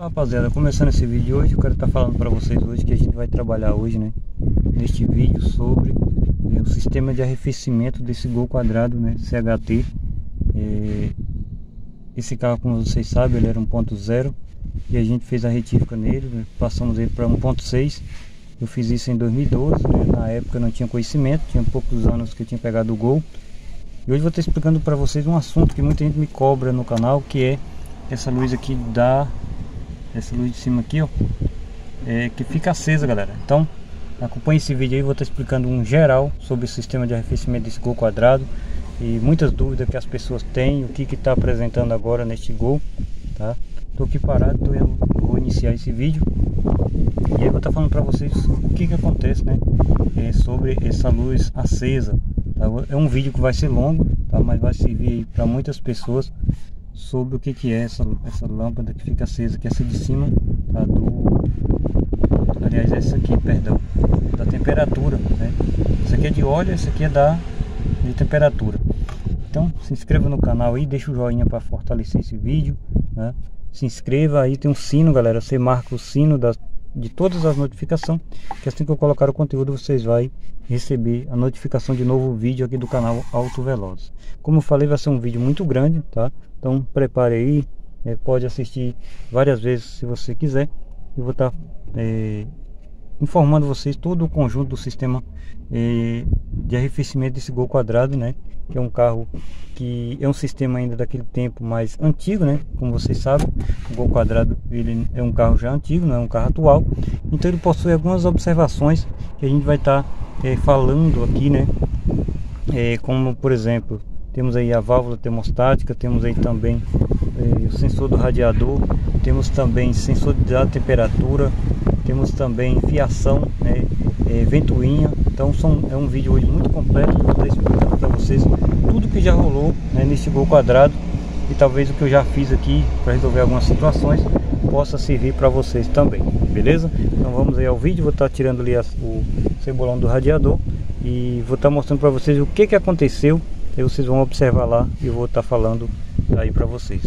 Rapaziada, começando esse vídeo hoje, eu quero estar falando para vocês hoje que a gente vai trabalhar hoje, né, neste vídeo sobre o sistema de arrefecimento desse Gol quadrado, né, CHT. Esse carro, como vocês sabem, ele era 1.0 e a gente fez a retífica nele, né, passamos ele para 1.6. Eu fiz isso em 2012, né, na época eu não tinha conhecimento, tinha poucos anos que eu tinha pegado o Gol. E hoje eu vou estar explicando para vocês um assunto que muita gente me cobra no canal, que é essa luz aqui essa luz de cima aqui, ó, que fica acesa, galera. Então acompanhe esse vídeo aí, vou estar explicando um geral sobre o sistema de arrefecimento desse Gol quadrado e muitas dúvidas que as pessoas têm, o que está apresentando agora neste Gol, tá? Tô aqui parado, então eu vou iniciar esse vídeo e aí eu vou estar falando para vocês o que acontece, né, sobre essa luz acesa, tá? É um vídeo que vai ser longo, tá? Mas vai servir para muitas pessoas sobre o que é essa lâmpada que fica acesa, que é essa de cima, tá? Aliás, essa aqui, perdão, da temperatura, né? Essa aqui é de óleo, essa aqui é de temperatura. Então se inscreva no canal aí, deixa o joinha para fortalecer esse vídeo, né? Se inscreva aí, tem um sino, galera, você marca o sino de todas as notificações, que assim que eu colocar o conteúdo vocês vão receber a notificação de novo vídeo aqui do canal Auto Veloz. Como eu falei, vai ser um vídeo muito grande, tá? Então prepare aí, pode assistir várias vezes se você quiser. Eu vou estar informando vocês todo o conjunto do sistema de arrefecimento desse Gol quadrado, né? Que é um carro que é um sistema ainda daquele tempo mais antigo, né? Como vocês sabem, o Gol quadrado ele é um carro já antigo, não é um carro atual. Então ele possui algumas observações que a gente vai estar falando aqui, né? Como por exemplo, temos aí a válvula termostática, temos aí também o sensor do radiador, temos também sensor da temperatura, temos também fiação, né, ventoinha. Então é um vídeo hoje muito completo, que eu vou estar explicando para vocês tudo que já rolou, né, neste Gol quadrado, e talvez o que eu já fiz aqui para resolver algumas situações possa servir para vocês também, beleza? Então vamos aí ao vídeo, vou estar tirando ali o cebolão do radiador e vou estar mostrando para vocês o que aconteceu. Aí vocês vão observar lá e eu vou estar falando aí para vocês.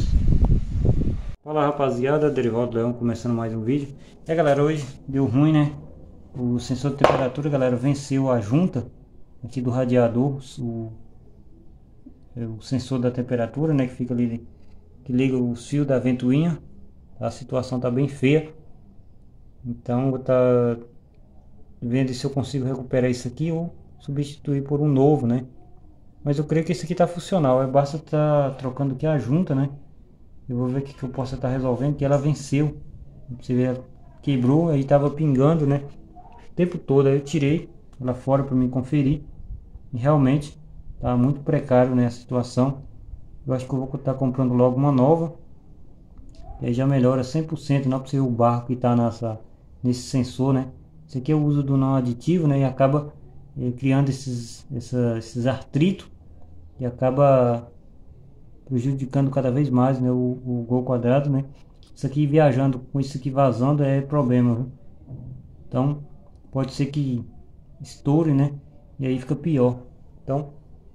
Fala rapaziada, Derivaldo Leão começando mais um vídeo. Galera, hoje deu ruim, né? O sensor de temperatura, galera, venceu a junta aqui do radiador, o sensor da temperatura, né? Que fica ali, que liga o fio da ventoinha. A situação tá bem feia. Então vou estar vendo se eu consigo recuperar isso aqui ou substituir por um novo, né? Mas eu creio que esse aqui está funcional, basta estar trocando aqui a junta, né? Eu vou ver o que eu posso estar resolvendo, que ela venceu. Você vê, ela quebrou, aí estava pingando, né? O tempo todo, aí eu tirei ela fora para me conferir. E realmente está muito precário, né, a situação. Eu acho que eu vou estar comprando logo uma nova. E aí já melhora 100%, não precisa o barro que está nesse sensor, né? Esse aqui é o uso do não aditivo, né? E acaba criando esses artritos. E acaba prejudicando cada vez mais, né, o Gol quadrado, né? Isso aqui viajando com isso aqui vazando é problema, viu? Então pode ser que estoure, né? E aí fica pior. Então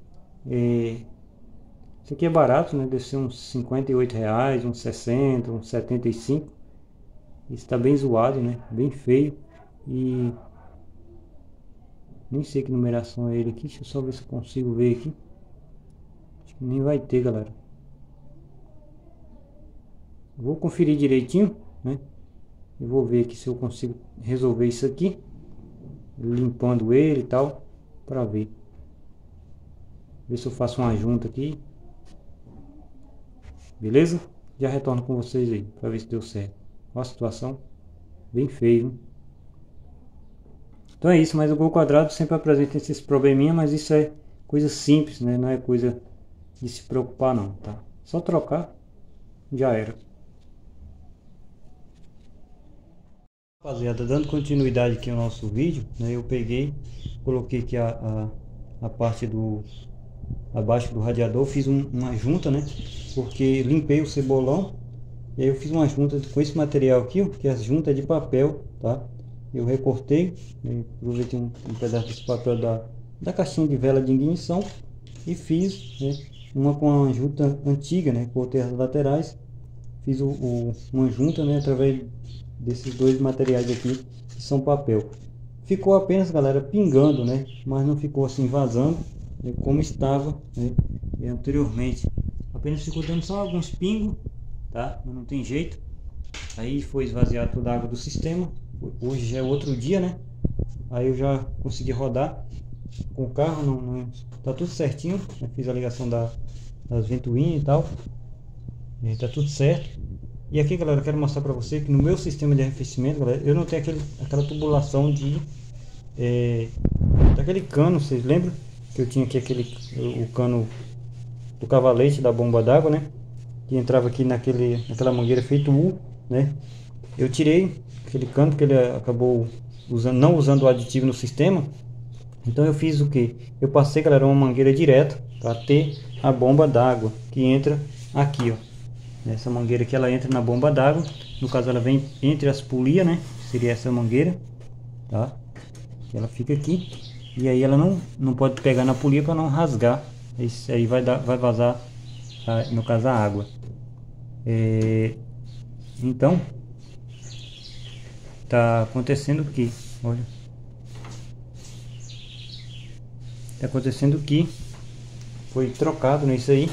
isso aqui é barato, né? Deve ser uns R$58, uns 60, uns 75. Isso tá bem zoado, né? Bem feio. E nem sei que numeração é ele aqui. Deixa eu só ver se eu consigo ver aqui. Nem vai ter, galera. Vou conferir direitinho, né? E vou ver aqui se eu consigo resolver isso aqui, limpando ele e tal, para ver se eu faço uma junta aqui, beleza? Já retorno com vocês aí para ver se deu certo. Olha a situação, bem feio. Então é isso, mas o Gol quadrado sempre apresenta esses probleminha, mas isso é coisa simples, né? Não é coisa de se preocupar não, tá? Só trocar, já era. Rapaziada, dando continuidade aqui ao nosso vídeo, né? Eu peguei, coloquei aqui a parte abaixo do radiador, fiz uma junta, né? Porque limpei o cebolão e aí eu fiz uma junta com esse material aqui, ó, que a junta é de papel, tá? Eu recortei, né? Aproveitei um pedaço desse papel da caixinha de vela de ignição e fiz, né, uma com a junta antiga, né? Cortei as laterais fiz uma junta, né, através desses dois materiais aqui, que são papel. Ficou apenas, galera, pingando, né, mas não ficou assim vazando, né, como estava, né, anteriormente. Apenas ficou dando só alguns pingos, tá? Mas não tem jeito. Aí foi esvaziar toda a água do sistema. Hoje já é outro dia, né? Aí eu já consegui rodar com o carro, tá tudo certinho, né? Fiz a ligação das ventoinhas e tal, e tá tudo certo. E aqui, galera, eu quero mostrar para você que no meu sistema de arrefecimento, galera, eu não tenho aquela tubulação daquele cano. Vocês lembram que eu tinha aqui o cano do cavalete da bomba d'água, né, que entrava aqui naquela mangueira feito U, né? Eu tirei aquele cano porque ele acabou não usando o aditivo no sistema. Então eu fiz o que? Eu passei, galera, uma mangueira direta para ter a bomba d'água que entra aqui, ó. Essa mangueira aqui, ela entra na bomba d'água. No caso, ela vem entre as polias, né? Seria essa mangueira, tá? Ela fica aqui e aí ela não pode pegar na polia para não rasgar. Isso aí vai vazar, no caso, a água. Então tá acontecendo que, olha, tá acontecendo que foi trocado nisso aí,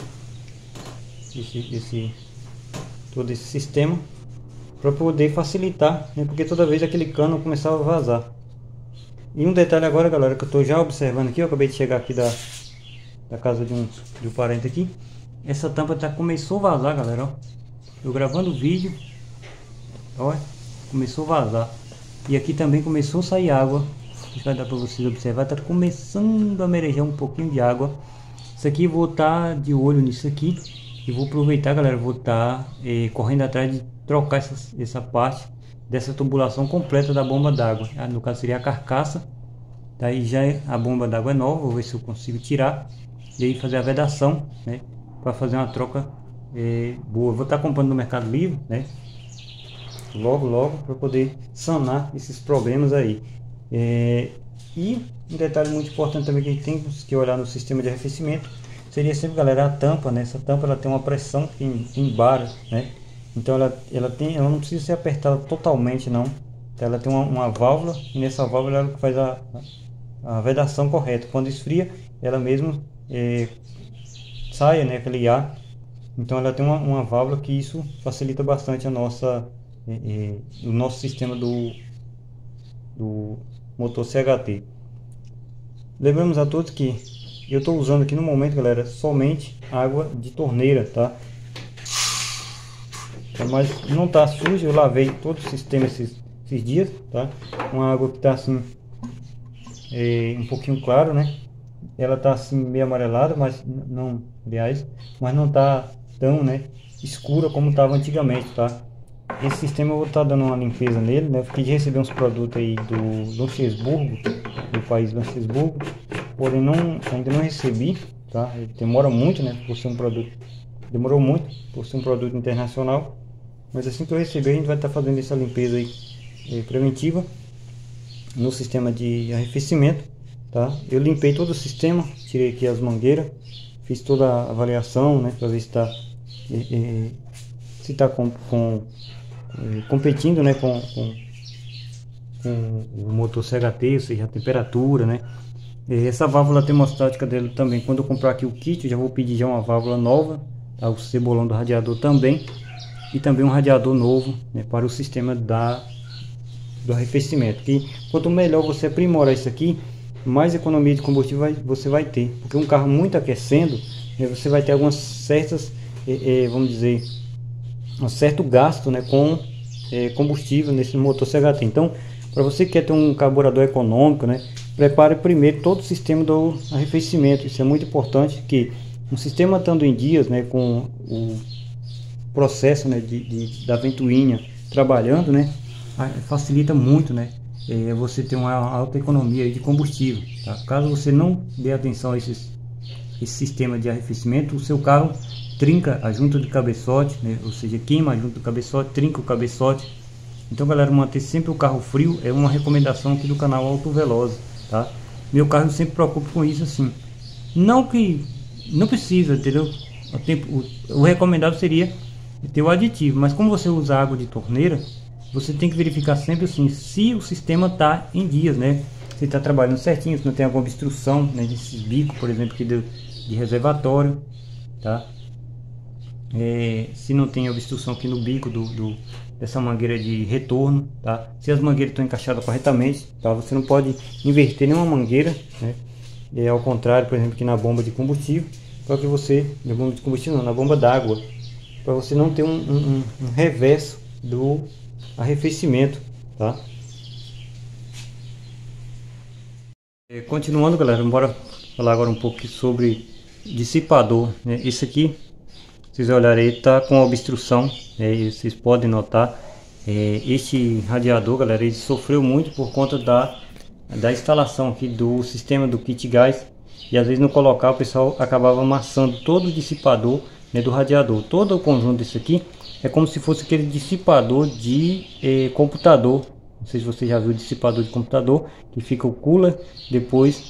todo esse sistema, para poder facilitar, né? Porque toda vez aquele cano começava a vazar. E um detalhe agora, galera, que eu tô já observando aqui, eu acabei de chegar aqui da casa de um parente aqui. Essa tampa começou a vazar, galera, ó. Eu gravando o vídeo, olha, começou a vazar. E aqui também começou a sair água. Vai dar para vocês observar, tá começando a merejar um pouquinho de água. Isso aqui eu vou estar de olho nisso aqui e vou aproveitar, galera, vou estar correndo atrás de trocar essa parte dessa tubulação completa da bomba d'água. No caso seria a carcaça. Daí já a bomba d'água é nova, vou ver se eu consigo tirar e aí fazer a vedação, né, para fazer uma troca boa. Vou estar comprando no Mercado Livre, né, logo para poder sanar esses problemas aí. E um detalhe muito importante também que a gente tem que olhar no sistema de arrefecimento seria sempre, galera, a tampa, né? Essa tampa, ela tem uma pressão em bar, né? Então ela não precisa ser apertada totalmente, não. Então, ela tem uma válvula e nessa válvula ela faz a vedação correta. Quando esfria, ela mesmo sai, né, aquele ar. Então ela tem uma válvula que isso facilita bastante o nosso sistema do motor CHT. Lembramos a todos que eu estou usando aqui no momento, galera, somente água de torneira, tá? Mas não está sujo, eu lavei todo o sistema esses dias, tá? Uma água que está assim um pouquinho claro, né? Ela está assim meio amarelada, mas não, aliás, mas não está tão, né, escura como estava antigamente, tá? Esse sistema eu vou estar dando uma limpeza nele, né? Eu fiquei de receber uns produtos aí do Luxemburgo, do país Luxemburgo, porém ainda não recebi, tá? Ele demora muito, né? Demorou muito por ser um produto internacional, mas assim que eu receber a gente vai estar fazendo essa limpeza aí preventiva no sistema de arrefecimento, tá? Eu limpei todo o sistema, tirei aqui as mangueiras, fiz toda a avaliação, né? Para ver se está competindo, né, com o motor CHT, ou seja, a temperatura, né. Essa válvula termostática dele também, quando eu comprar aqui o kit, eu já vou pedir já uma válvula nova, tá? O cebolão do radiador também, e também um radiador novo, né, para o sistema do arrefecimento. Que quanto melhor você aprimorar isso aqui, mais economia de combustível você vai ter, porque um carro muito aquecendo, né, você vai ter algumas certas, vamos dizer, um certo gasto, né, com combustível nesse motor CHT. Então, para você que quer ter um carburador econômico, né, prepare primeiro todo o sistema do arrefecimento. Isso é muito importante, que um sistema estando em dias, né, com o processo, né, da ventoinha trabalhando, né, facilita muito, né, você ter uma alta economia de combustível, tá? Caso você não dê atenção a esse sistema de arrefecimento, o seu carro trinca a junta de cabeçote, né? Ou seja, queima a junta do cabeçote, trinca o cabeçote. Então, galera, manter sempre o carro frio é uma recomendação aqui do canal Auto Veloz, tá? Meu carro eu sempre preocupo com isso, assim. Não precisa, entendeu? O recomendado seria ter o aditivo. Mas como você usa água de torneira, você tem que verificar sempre assim, se o sistema está em dias, né? Se está trabalhando certinho, se não tem alguma obstrução, né, desses bicos, por exemplo, aqui de reservatório, tá? Se não tem obstrução aqui no bico dessa mangueira de retorno, tá? Se as mangueiras estão encaixadas corretamente, tá? Você não pode inverter nenhuma mangueira, né? Ao contrário, por exemplo, aqui na bomba de combustível, para que você, na bomba de combustível não, na bomba d'água, para você não ter um reverso do arrefecimento, tá? Continuando, galera, bora falar agora um pouco sobre dissipador, né? Esse aqui, vocês olharem aí, tá com obstrução, né? Vocês podem notar, este radiador, galera, ele sofreu muito por conta da instalação aqui do sistema do kit gás, e às vezes no colocar o pessoal acabava amassando todo o dissipador, né, do radiador. Todo o conjunto desse aqui é como se fosse aquele dissipador de computador. Não sei se você já viu o dissipador de computador, que fica o cooler, depois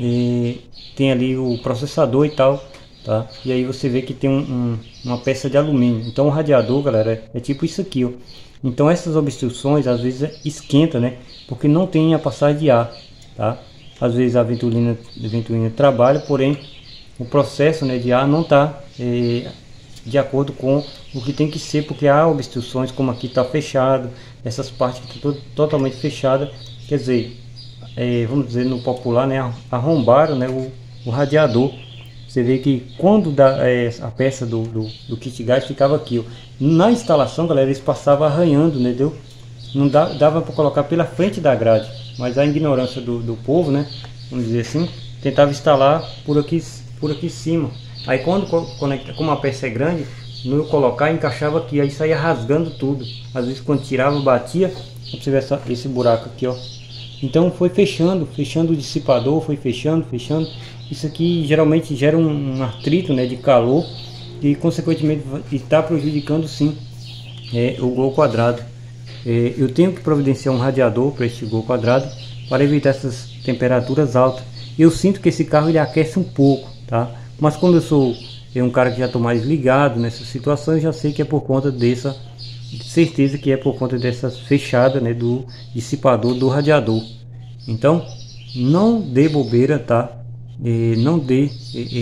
tem ali o processador e tal, tá? E aí você vê que tem uma peça de alumínio. Então o radiador, galera, é tipo isso aqui, ó. Então essas obstruções às vezes esquenta, né? Porque não tem a passagem de ar, tá? Às vezes a ventolina trabalha, porém o processo, né, de ar não está de acordo com o que tem que ser, porque há obstruções, como aqui está fechado, essas partes que estão totalmente fechadas, quer dizer, vamos dizer no popular, né, arrombaram, né, o radiador. Você vê que quando a peça do kit gás ficava aqui, ó. Na instalação, galera, eles passavam arranhando, né, entendeu? Não dava para colocar pela frente da grade, mas a ignorância do povo, né, vamos dizer assim, tentava instalar por aqui em cima. Aí quando conecta, como a peça é grande, no colocar encaixava aqui, aí saía rasgando tudo. Às vezes quando tirava, batia, você vê esse buraco aqui, ó. Então foi fechando o dissipador, foi fechando. Isso aqui geralmente gera um atrito, né, de calor, e consequentemente está prejudicando sim o gol quadrado. Eu tenho que providenciar um radiador para este gol quadrado para evitar essas temperaturas altas. Eu sinto que esse carro ele aquece um pouco, tá? Mas como eu sou um cara que já estou mais ligado nessas situações, já sei que é por conta dessa certeza que é por conta dessas fechadas, né, do dissipador do radiador. Então não dê bobeira, tá? Não dê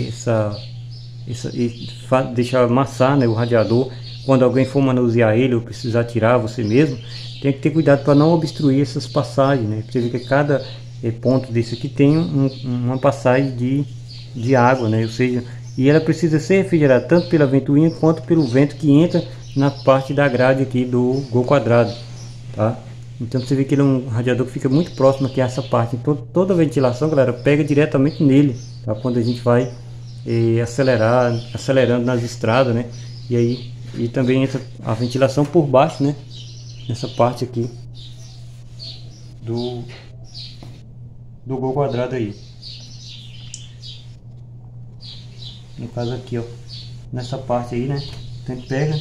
deixar amassar, né, o radiador. Quando alguém for manusear ele ou precisar tirar você mesmo, tem que ter cuidado para não obstruir essas passagens, né? Você vê que cada ponto desse aqui tem uma passagem de água, né? Ou seja, e ela precisa ser refrigerada tanto pela ventoinha quanto pelo vento que entra na parte da grade aqui do gol quadrado, tá? Então você vê que ele é um radiador que fica muito próximo aqui a essa parte. Então toda a ventilação, galera, pega diretamente nele, tá? Quando a gente vai acelerando nas estradas, né? E também entra a ventilação por baixo, né? Nessa parte aqui do gol quadrado aí. No caso aqui, ó, nessa parte aí, né? Então ele pega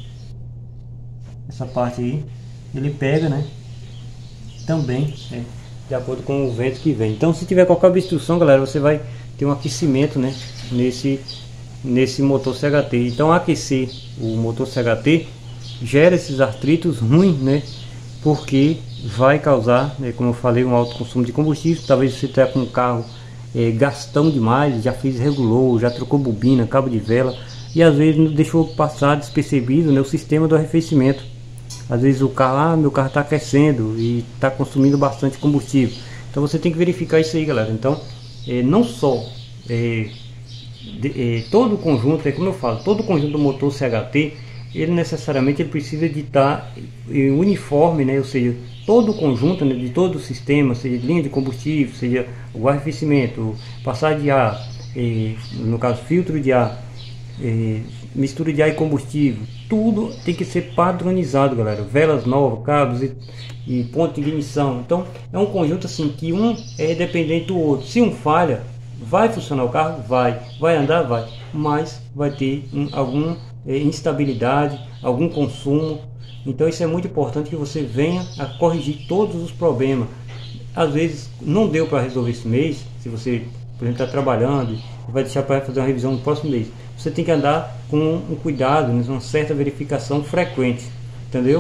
essa parte aí, ele pega, né? Também, de acordo com o vento que vem. Então, se tiver qualquer obstrução, galera, você vai ter um aquecimento, né? Nesse motor CHT. Então, aquecer o motor CHT gera esses atritos ruins, né? Porque vai causar, né, como eu falei, um alto consumo de combustível. Talvez você tenha com um carro gastão demais, já fez, regulou, já trocou bobina, cabo de vela, e às vezes deixou passar despercebido, né, o sistema do arrefecimento. Às vezes o carro, meu carro está aquecendo e está consumindo bastante combustível. Então você tem que verificar isso aí, galera. Então não só todo o conjunto, como eu falo, todo o conjunto do motor CHT, ele necessariamente precisa de estar uniforme, né? Ou seja, todo o conjunto, né, de todo o sistema, seja linha de combustível, seja o arrefecimento, passagem de ar, no caso filtro de ar, mistura de ar e combustível, tudo tem que ser padronizado, galera. Velas novas, cabos e ponto de ignição. Então é um conjunto assim que um é dependente do outro. Se um falha, vai funcionar o carro? Vai andar? Vai, mas vai ter alguma instabilidade, algum consumo. Então isso é muito importante que você venha a corrigir todos os problemas. Às vezes não deu para resolver esse mês, se você por exemplo, está trabalhando e vai deixar para fazer uma revisão no próximo mês, você tem que andar com um cuidado, né, uma certa verificação frequente, entendeu?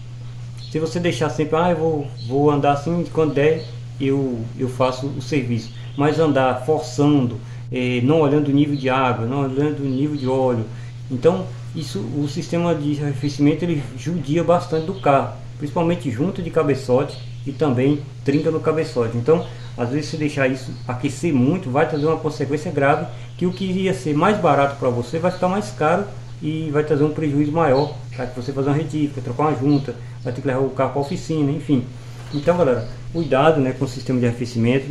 Se você deixar sempre, eu vou andar assim, quando der eu faço o serviço, mas andar forçando, não olhando o nível de água, não olhando o nível de óleo, então isso, o sistema de arrefecimento ele judia bastante do carro, principalmente junta de cabeçote e também trinca no cabeçote. Então às vezes se deixar isso aquecer muito vai trazer uma consequência grave, que o que iria ser mais barato para você vai ficar mais caro e vai trazer um prejuízo maior, tá? Que você fazer uma retífica, trocar uma junta, vai ter que levar o carro para a oficina, enfim. Então galera, cuidado, né, com o sistema de arrefecimento,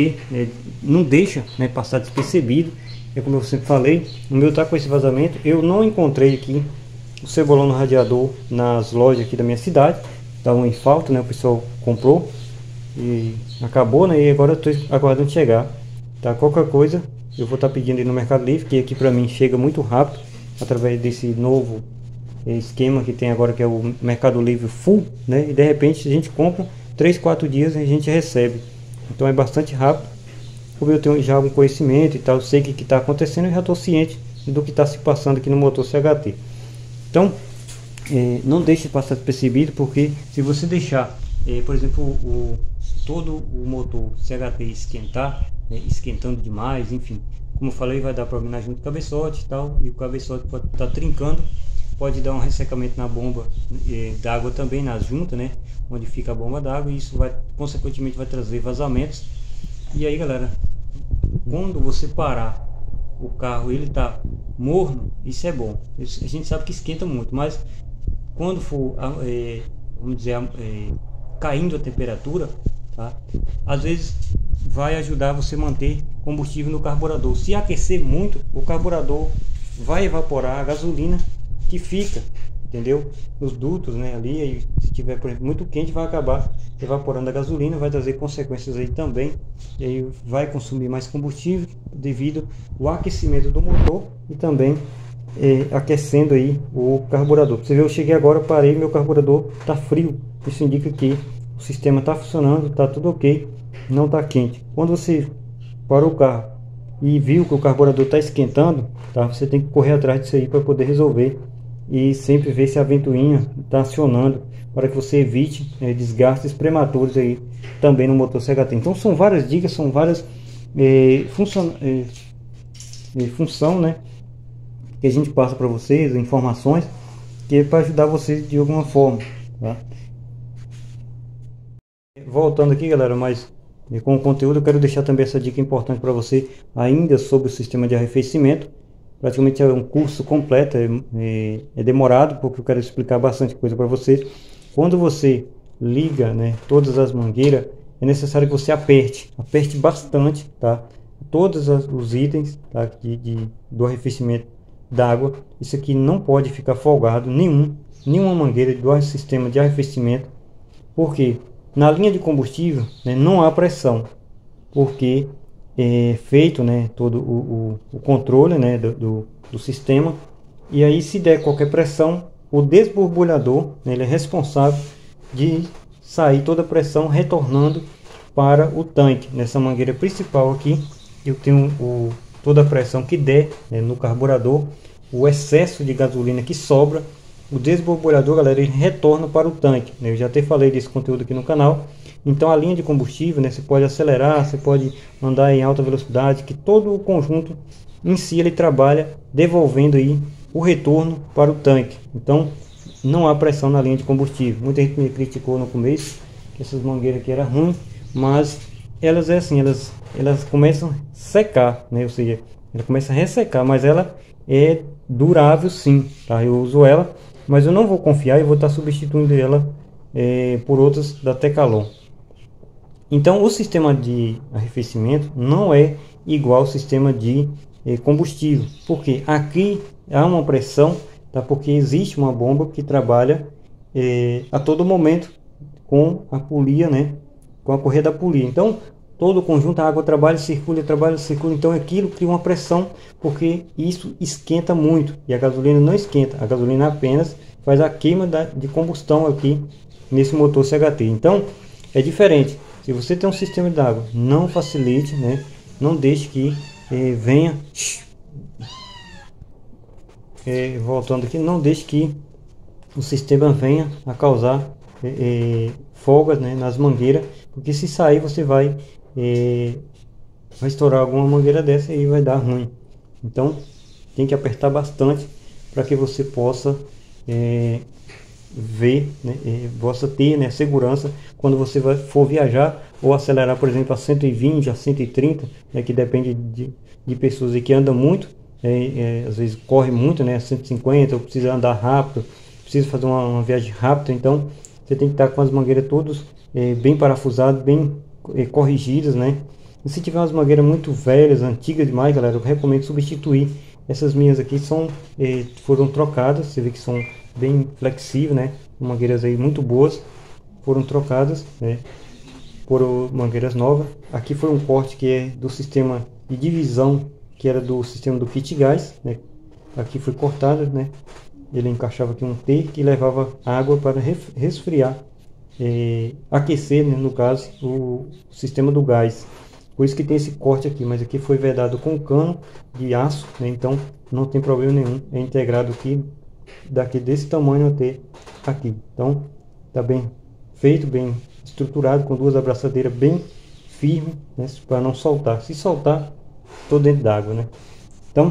não deixa, né, passar despercebido. É como eu sempre falei, o meu tá com esse vazamento, eu não encontrei aqui o cebolão no radiador nas lojas aqui da minha cidade, estavam em falta, né, o pessoal comprou e acabou, né, e agora eu estou aguardando chegar, tá? Qualquer coisa eu vou estar pedindo aí no Mercado Livre, que aqui para mim chega muito rápido, através desse novo esquema que tem agora, que é o Mercado Livre Full, né, e de repente a gente compra 3, 4 dias e a gente recebe, então é bastante rápido. Como eu tenho já algum conhecimento e tal, eu sei o que está acontecendo, eu já estou ciente do que está se passando aqui no motor CHT. Então não deixe passar despercebido, porque se você deixar, por exemplo, todo o motor CHT esquentar, esquentando demais, enfim, como eu falei, vai dar problema na junta do cabeçote e tal, e o cabeçote pode estar trincando, pode dar um ressecamento na bomba d'água também, na junta, né, onde fica a bomba d'água, e isso vai, consequentemente, vai trazer vazamentos. E aí galera, quando você parar o carro, ele tá morno, isso é bom, a gente sabe que esquenta muito, mas quando for, vamos dizer, caindo a temperatura, tá? Às vezes vai ajudar você manter combustível no carburador. Se aquecer muito, o carburador vai evaporar a gasolina que fica, entendeu? Nos dutos, né, ali, aí, se tiver, por exemplo, muito quente, vai acabar evaporando a gasolina, vai trazer consequências aí também, e aí vai consumir mais combustível devido ao aquecimento do motor e também aquecendo aí o carburador. Você vê, eu cheguei agora, parei, meu carburador tá frio, isso indica que o sistema tá funcionando, tá tudo ok, não tá quente. Quando você parou o carro e viu que o carburador está esquentando, tá? Você tem que correr atrás disso aí para poder resolver, e sempre ver se a ventoinha está acionando, para que você evite desgastes prematuros aí também no motor CHT. Então são várias dicas, são várias função, né, que a gente passa para vocês, informações que é para ajudar vocês de alguma forma, tá? Voltando aqui galera, mas com o conteúdo, eu quero deixar também essa dica importante para você ainda sobre o sistema de arrefecimento. Praticamente é um curso completo, é demorado, porque eu quero explicar bastante coisa para vocês. Quando você liga, né, todas as mangueiras, é necessário que você aperte bastante, tá? Todos os itens, tá, do arrefecimento d'água. Isso aqui não pode ficar folgado, nenhuma mangueira do sistema de arrefecimento, porque na linha de combustível, né, não há pressão, porque é feito, né, todo o controle, né, do sistema, e aí se der qualquer pressão, o desborbulhador, né, ele é responsável de sair toda a pressão retornando para o tanque. Nessa mangueira principal aqui eu tenho toda a pressão que der, né, no carburador, o excesso de gasolina que sobra, o desborbulhador, galera, ele retorna para o tanque, né? Eu já até falei desse conteúdo aqui no canal. Então a linha de combustível, né, você pode acelerar, você pode andar em alta velocidade, que todo o conjunto em si ele trabalha devolvendo aí o retorno para o tanque. Então não há pressão na linha de combustível. Muita gente me criticou no começo que essas mangueiras aqui eram ruins, mas elas elas começam a secar, né? Ou seja, ela começa a ressecar, mas ela é durável sim, tá? Eu uso ela, mas eu não vou confiar e vou estar substituindo ela por outras da Tecalon. Então o sistema de arrefecimento não é igual ao sistema de combustível, porque aqui há uma pressão, tá? Porque existe uma bomba que trabalha a todo momento com a polia, né? Com a correia da polia. Então todo o conjunto, a água trabalha, circula, então aquilo cria uma pressão, porque isso esquenta muito, e a gasolina não esquenta, a gasolina apenas faz a queima de combustão aqui nesse motor CHT. Então é diferente. Se você tem um sistema de água, não facilite, né, não deixe que venha, voltando aqui, não deixe que o sistema venha a causar folgas, né, nas mangueiras, porque se sair você vai estourar alguma mangueira dessa e vai dar ruim. Então tem que apertar bastante para que você possa ver, né, possa ter, né, segurança quando você for viajar ou acelerar, por exemplo, a 120, a 130, né, que depende de pessoas que andam muito, às vezes corre muito, né, 150, ou precisa andar rápido, precisa fazer uma viagem rápida. Então você tem que estar com as mangueiras todas bem parafusadas, bem corrigidas, né. E se tiver umas mangueiras muito velhas, antigas demais, galera, eu recomendo substituir. Essas minhas aqui foram trocadas, você vê que são bem flexíveis, né, mangueiras aí muito boas, foram trocadas, né, por mangueiras novas. Aqui foi um corte que é do sistema de divisão, que era do sistema do kit gás, né. Aqui foi cortado, né, ele encaixava aqui um T que levava água para resfriar, aquecer, né, no caso, o sistema do gás. Por isso que tem esse corte aqui, mas aqui foi vedado com cano de aço, né, então não tem problema nenhum, é integrado aqui, daqui desse tamanho até aqui. Então tá bem feito, bem estruturado, com duas abraçadeiras bem firmes, né, para não soltar. Se soltar, tô dentro d'água, né. Então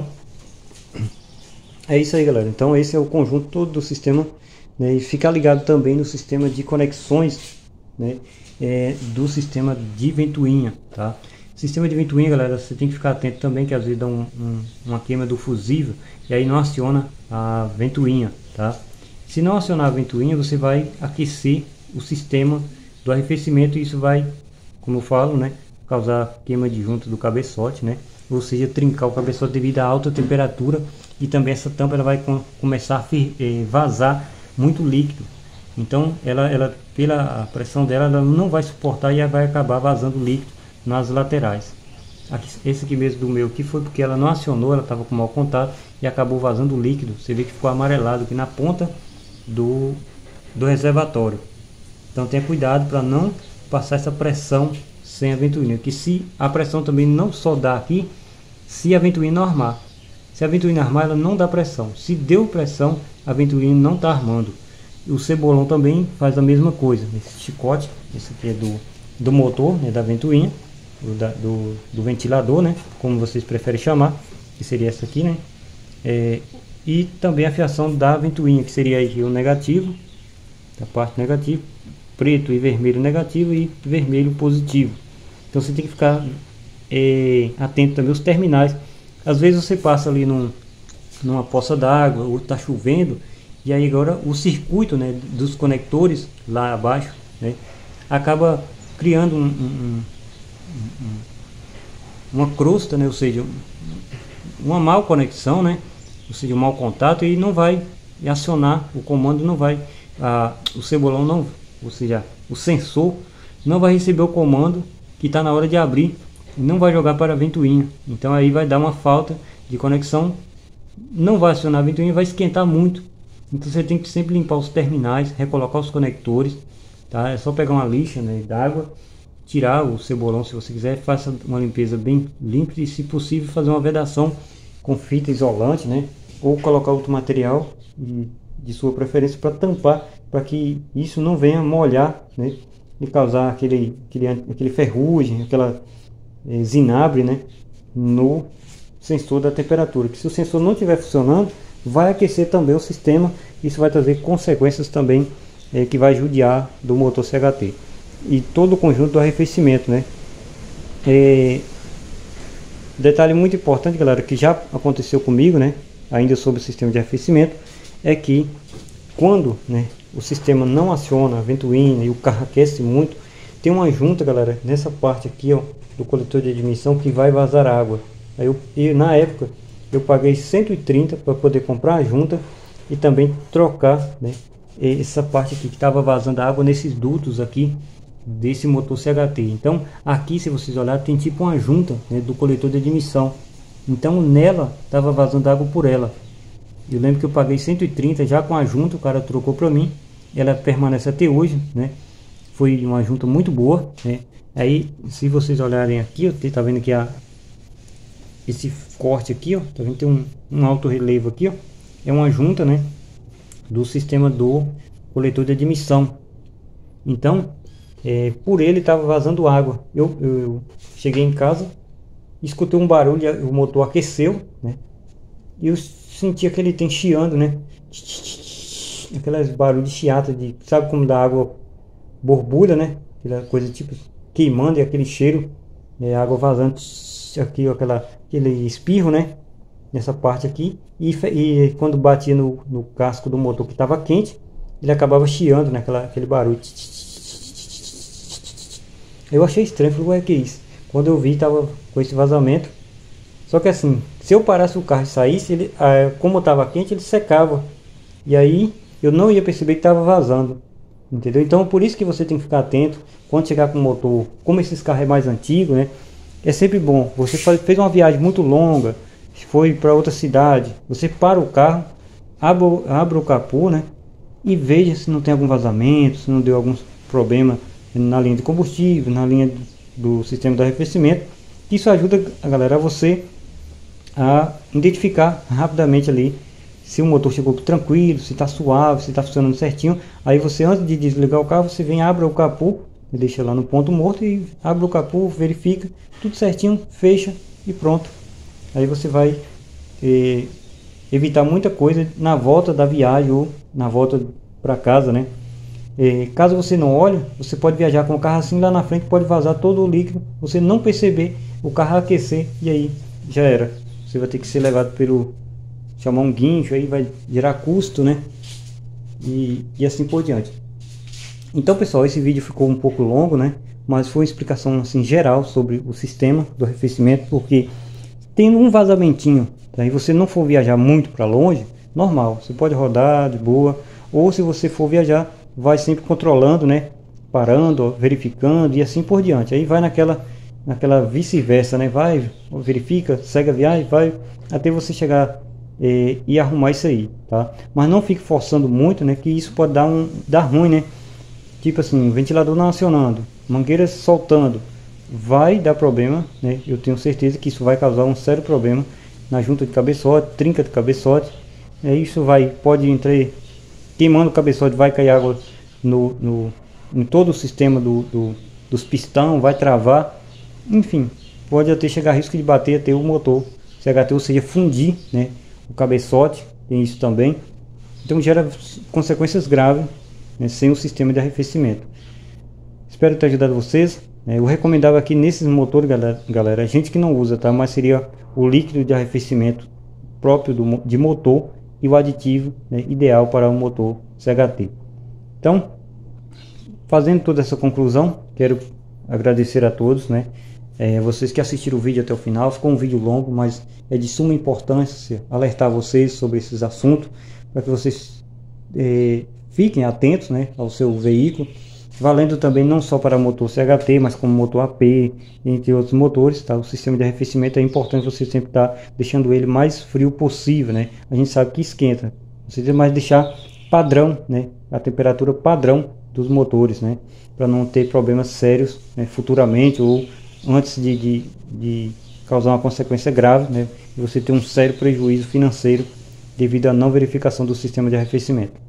é isso aí, galera. Então esse é o conjunto todo do sistema, né, e ficar ligado também no sistema de conexões, né, do sistema de ventoinha, tá? Sistema de ventoinha, galera, você tem que ficar atento também, que às vezes dá uma queima do fusível e aí não aciona a ventoinha, tá? Se não acionar a ventoinha, você vai aquecer o sistema do arrefecimento e isso vai, como eu falo, né, causar queima de junta do cabeçote, né? Ou seja, trincar o cabeçote devido à alta temperatura, e também essa tampa ela vai começar a vazar muito líquido. Então ela pela pressão dela, ela não vai suportar e vai acabar vazando líquido nas laterais. Esse aqui mesmo do meu aqui foi porque ela não acionou, ela estava com mau contato e acabou vazando líquido. Você vê que ficou amarelado aqui na ponta do reservatório. Então tenha cuidado para não passar essa pressão sem a ventoinha, que se a pressão também não só dá aqui se a ventoinha não armar. Se a ventoinha armar, ela não dá pressão. Se deu pressão, a ventoinha não está armando. O cebolão também faz a mesma coisa. Esse chicote, esse aqui é do motor, né, da ventoinha, do ventilador, né, como vocês preferem chamar, que seria essa aqui, né, e também a fiação da ventoinha, que seria aí o negativo, a parte negativa, preto e vermelho negativo e vermelho positivo. Então você tem que ficar atento também aos terminais. Às vezes você passa ali numa poça d'água ou está chovendo, e aí agora o circuito, né, dos conectores lá abaixo, né, acaba criando uma crosta, né, ou seja, uma mal conexão, né, ou seja, um mau contato, e não vai acionar o comando, não vai, o cebolão não, ou seja, o sensor não vai receber o comando que está na hora de abrir, e não vai jogar para a ventoinha. Então aí vai dar uma falta de conexão, não vai acionar a ventoinha, vai esquentar muito. Então você tem que sempre limpar os terminais, recolocar os conectores, tá? É só pegar uma lixa, né, d'água, tirar o cebolão se você quiser, faça uma limpeza bem limpa e, se possível, fazer uma vedação com fita isolante, né, ou colocar outro material de sua preferência para tampar, para que isso não venha molhar, né, e causar aquele ferrugem, aquela zinabre, né, no sensor da temperatura, que se o sensor não estiver funcionando, vai aquecer também o sistema. Isso vai trazer consequências também, que vai judiar do motor CHT e todo o conjunto do arrefecimento, né. Detalhe muito importante, galera, que já aconteceu comigo, né, ainda sobre o sistema de arrefecimento, é que quando, né, o sistema não aciona a ventoinha e o carro aquece muito, tem uma junta, galera, nessa parte aqui, ó, do coletor de admissão, que vai vazar água. Aí na época eu paguei 130 para poder comprar a junta e também trocar, né, essa parte aqui que estava vazando água nesses dutos aqui desse motor CHT. Então aqui, se vocês olharem, tem tipo uma junta, né, do coletor de admissão. Então nela estava vazando água por ela. Eu lembro que eu paguei 130 já com a junta, o cara trocou para mim. Ela permanece até hoje, né? Foi uma junta muito boa, né? Aí, se vocês olharem aqui, tá vendo que esse corte aqui, ó, tá vendo? Tem um alto relevo aqui, ó, é uma junta, né, do sistema do coletor de admissão. Então, por ele estava vazando água. Eu cheguei em casa, escutei um barulho, o motor aqueceu, né, e eu senti aquele tem chiando, né, aquelas barulhos de chiata, de, sabe como da água borbulha, né, aquela coisa tipo queimando, e aquele cheiro, água vazando aqui, ó, aquele espirro, né, nessa parte aqui, e quando batia no casco do motor que estava quente, ele acabava chiando, né, aquele barulho. Eu achei estranho, falei, ué, que isso? Quando eu vi, tava com esse vazamento. Só que assim, se eu parasse o carro e saísse, ele, como estava quente, ele secava. E aí eu não ia perceber que estava vazando. Entendeu? Então por isso que você tem que ficar atento quando chegar com o motor. Como esses carros é mais antigo, né? É sempre bom. Você fez uma viagem muito longa, foi para outra cidade, você para o carro, abra o capô, né? E veja se não tem algum vazamento, se não deu algum problema na linha de combustível, na linha do sistema de arrefecimento. Isso ajuda a galera, a você a identificar rapidamente ali se o motor chegou tranquilo, se está suave, se está funcionando certinho. Aí você, antes de desligar o carro, você vem, abre o capô, deixa lá no ponto morto e abre o capô, verifica tudo certinho, fecha e pronto. Aí você vai evitar muita coisa na volta da viagem ou na volta para casa, né? Caso você não olhe, você pode viajar com o carro assim, lá na frente pode vazar todo o líquido, você não perceber, o carro aquecer e aí já era. Você vai ter que ser levado chamar um guincho, aí vai gerar custo, né? E assim por diante. Então, pessoal, esse vídeo ficou um pouco longo, né? Mas foi uma explicação assim geral sobre o sistema do arrefecimento, porque tendo um vazamentinho, aí você não for viajar muito para longe, normal, você pode rodar de boa, ou se você for viajar, vai sempre controlando, né? Parando, verificando e assim por diante. Aí vai naquela vice-versa, né? Vai, verifica, segue a viagem, vai até você chegar e arrumar isso aí, tá? Mas não fique forçando muito, né? Que isso pode dar ruim, né? Tipo assim, ventilador não acionando, mangueiras soltando, vai dar problema, né? Eu tenho certeza que isso vai causar um sério problema na junta de cabeçote, trinca de cabeçote. Isso pode entrar queimando o cabeçote, vai cair água em todo o sistema dos pistão, vai travar, enfim, pode até chegar a risco de bater até o motor CHT, ou seja, fundir, né, o cabeçote, tem isso também. Então gera consequências graves, né, sem o sistema de arrefecimento. Espero ter ajudado vocês. Eu recomendava aqui nesses motores, galera, gente que não usa, tá? Mas seria o líquido de arrefecimento próprio de motor e o aditivo, né, ideal para o motor CHT. Então, fazendo toda essa conclusão, quero agradecer a todos, né? Vocês que assistiram o vídeo até o final. Ficou um vídeo longo, mas é de suma importância alertar vocês sobre esses assuntos, para que vocês fiquem atentos, né, ao seu veículo, valendo também não só para motor CHT, mas como motor AP, entre outros motores, tá? O sistema de arrefecimento é importante você sempre estar deixando ele mais frio possível, né? A gente sabe que esquenta, você tem mais deixar padrão, né? A temperatura padrão dos motores, né? Para não ter problemas sérios, né, futuramente, ou antes de causar uma consequência grave, né? E você ter um sério prejuízo financeiro devido à não verificação do sistema de arrefecimento.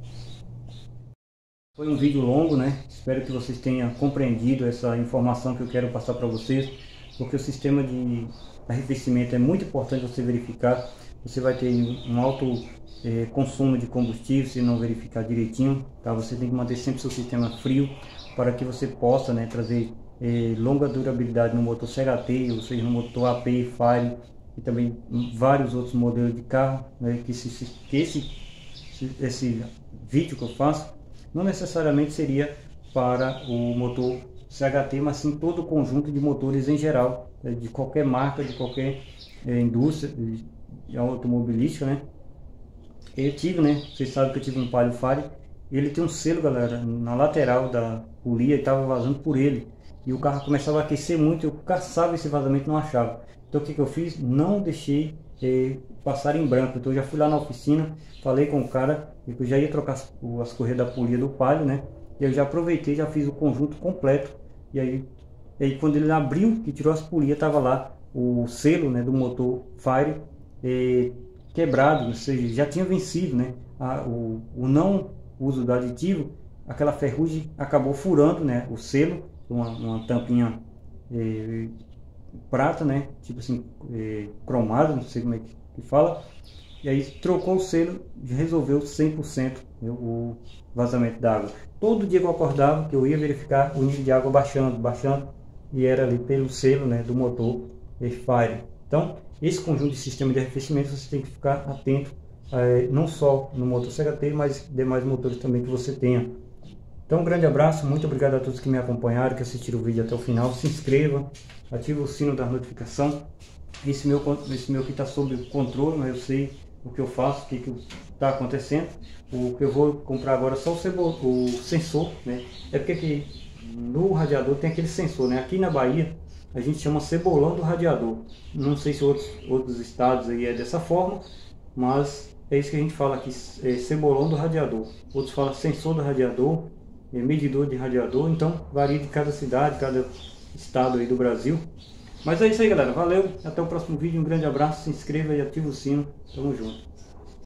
Foi um vídeo longo, né? Espero que vocês tenham compreendido essa informação que eu quero passar para vocês, porque o sistema de arrefecimento é muito importante você verificar. Você vai ter um alto consumo de combustível se não verificar direitinho, tá? Você tem que manter sempre seu sistema frio para que você possa, né, trazer longa durabilidade no motor CHT, ou seja, no motor AP, Fire e também vários outros modelos de carro, né? Que esse vídeo que eu faço não necessariamente seria para o motor CHT, mas sim todo o conjunto de motores em geral, de qualquer marca, de qualquer indústria automobilística, né? Eu tive, né? Vocês sabem que eu tive um Palio Fire. Ele tem um selo, galera, na lateral da polia, e estava vazando por ele. E o carro começava a aquecer muito, eu caçava esse vazamento, não achava. Então o que eu fiz? Não deixei passar em branco. Então eu já fui lá na oficina, falei com o cara, eu já ia trocar as correias da polia do Palio, né? E eu já aproveitei, já fiz o conjunto completo. E aí quando ele abriu e tirou as polias, tava lá o selo, né, do motor Fire quebrado, ou seja, já tinha vencido, né, o não uso do aditivo. Aquela ferrugem acabou furando, né, o selo, uma tampinha prata, né, tipo assim, cromado, não sei como é que fala. E aí trocou o selo e resolveu 100%, né, o vazamento d'água. Todo dia que eu acordava, que eu ia verificar o nível de água baixando, e era ali pelo selo, né, do motor Fire. Então, esse conjunto de sistema de arrefecimento você tem que ficar atento, não só no motor CHT, mas demais motores também que você tenha. Então, um grande abraço, muito obrigado a todos que me acompanharam, que assistiram o vídeo até o final. Se inscreva, ative o sino da notificação. Esse meu aqui está sob controle, mas eu sei o que eu faço, o que está acontecendo. O que eu vou comprar agora é só o sensor, né? É porque aqui no radiador tem aquele sensor, né? Aqui na Bahia a gente chama cebolão do radiador. Não sei se outros estados aí é dessa forma, mas é isso que a gente fala aqui, cebolão do radiador. Outros falam sensor do radiador, medidor de radiador, então varia de cada cidade, cada estado aí do Brasil. Mas é isso aí, galera, valeu, até o próximo vídeo, um grande abraço, se inscreva e ative o sino, tamo junto.